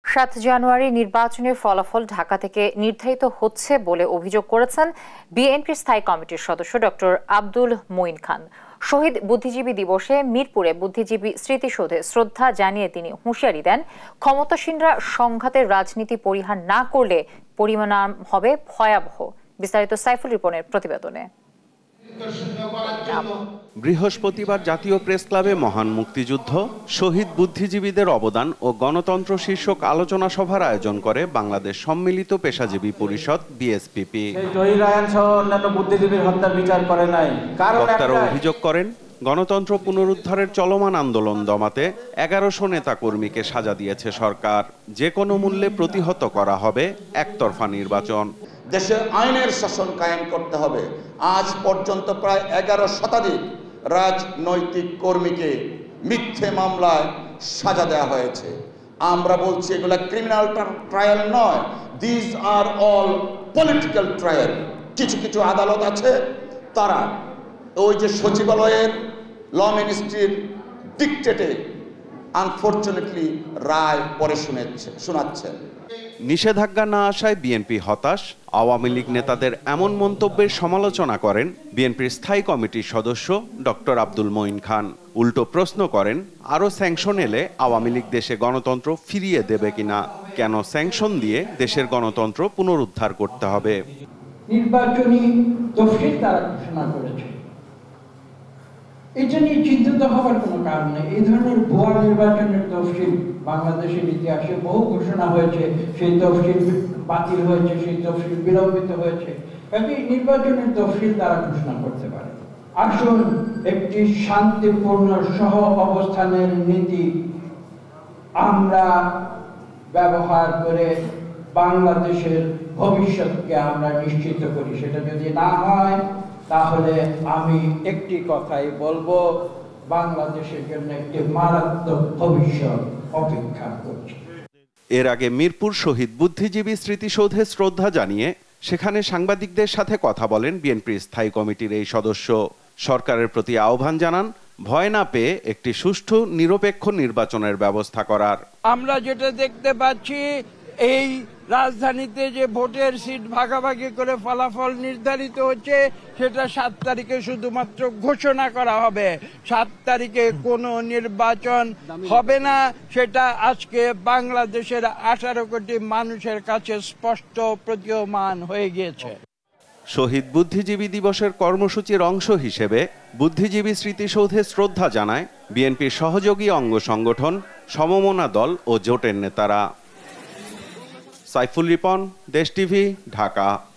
৭ জানুয়ারি নির্বাচনের ফলাফল ঢাকা থেকে নির্ধারিত হচ্ছে বলে অভিযোগ করেছেন বিএনপির স্থায়ী কমিটির সদস্য ডক্টর আব্দুল মঈন খান। শহীদ বুদ্ধিজীবী দিবসে মিরপুরে বুদ্ধিজীবী স্মৃতিসৌধে শ্রদ্ধা জানিয়ে তিনি হুঁশিয়ারি দেন, ক্ষমতাসীনরা সংঘাতের রাজনীতি পরিহার না করলে পরিণাম হবে ভয়াবহ। বিস্তারিত সাইফুল রিপনের প্রতিবেদনে। বৃহস্পতিবার জাতীয় প্রেস ক্লাবে মহান মুক্তিযুদ্ধ, শহীদ বুদ্ধিজীবীদের অবদান ও গণতন্ত্র শীর্ষক আলোচনা সভার আয়োজন করে বাংলাদেশ সম্মিলিত পেশাজীবী পরিষদ বিএসপিপি। বক্তারা অভিযোগ করেন, গণতন্ত্র পুনরুদ্ধারের চলমান আন্দোলন দমাতে 1100 নেতা কর্মীকে সাজা দিয়েছে সরকার। যে কোনো মূল্যে প্রতিহত করা হবে একতরফা নির্বাচন। দেশে আইনের শাসন কায়েম করতে হবে। আজ পর্যন্ত প্রায় 11 শতাধিক রাজনৈতিক কর্মীকে মিথ্যে মামলায় সাজা দেওয়া হয়েছে। আমরা বলছি এগুলো ক্রিমিনাল ট্রায়াল নয়, this are all political trial. কিছু কিছু আদালত আছে, তারা ওই যে সচিবালয়ের ল মিনিস্ট্রির ডিকটেটে আনফরচুনেটলি রায় পরে শোনাচ্ছেন। নিষেধাজ্ঞা না আসায় বিএনপি হতাশ। আওয়ামী লীগ নেতাদের এমন মন্তব্যের সমালোচনা করেন বিএনপির স্থায়ী কমিটির সদস্য ডক্টর আব্দুল মঈন খান। উল্টো প্রশ্ন করেন, আরও স্যাংশন এলে আওয়ামী লীগ দেশে গণতন্ত্র ফিরিয়ে দেবে কিনা, কেন স্যাংশন দিয়ে দেশের গণতন্ত্র পুনরুদ্ধার করতে হবে। নির্বাচনী তফসিল তারা ঘোষণা করেছে, এটা নিয়ে চিন্তিত হওয়ার কোনো কারণ নেই। এই ধরনের ভুয়া নির্বাচনের তফসিল বাংলাদেশের ইতিহাসে বহু ঘোষণা হয়েছে, সেই তফসিল বাতিল হয়েছে, সেই তফসিল বিলম্বিত হয়েছে। কাজে নির্বাচনের তফসিল তারা ঘোষণা করতে পারে। আসুন একটি শান্তিপূর্ণ সহ অবস্থানের নীতি আমরা ব্যবহার করে বাংলাদেশের ভবিষ্যৎকে আমরা নিশ্চিত করি। সেটা যদি না হয় তাহলে আমি একটি কথাই বলবো, বাংলাদেশের জন্য একটি মারাত্মক ভবিষ্যৎ অপেক্ষা করছে। এর আগে মিরপুর শহীদ বুদ্ধিজীবী স্মৃতিসৌধে শ্রদ্ধা জানিয়ে সেখানে সাংবাদিকদের সাথে কথা বলেন বিএনপির স্থায়ী কমিটির এই সদস্য। সরকারের প্রতি আহ্বান জানান, ভয় না পেয়ে একটি সুষ্ঠু নিরপেক্ষ নির্বাচনের ব্যবস্থা করার। আমরা যেটা দেখতে পাচ্ছি, এই রাজধানীতে যে ভোটের সিট ভাগাভাগি করে ফলাফল নির্ধারিত হচ্ছে, সেটা 7 তারিখে শুধুমাত্র ঘোষণা করা হবে। 7 তারিখে কোনো নির্বাচন হবে না, সেটা আজকে বাংলাদেশের 18 কোটি মানুষের কাছে স্পষ্ট প্রতীয়মান হয়ে গিয়েছে। শহীদ বুদ্ধিজীবী দিবসের কর্মসূচির অংশ হিসেবে বুদ্ধিজীবী স্মৃতিসৌধে শ্রদ্ধা জানায় বিএনপির সহযোগী অঙ্গ সংগঠন, সমমনা দল ও জোটের নেতারা। সাইফুল রিপন, দেশ টিভি, ঢাকা।